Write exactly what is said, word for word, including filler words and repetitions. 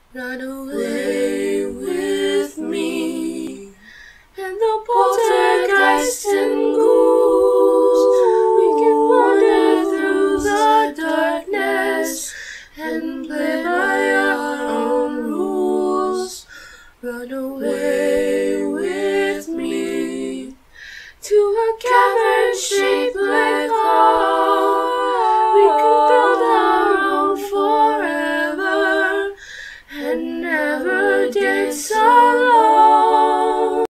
Run away with me. And the poltergeist and ghouls, we can wander through the darkness and play by our own rules. Run away.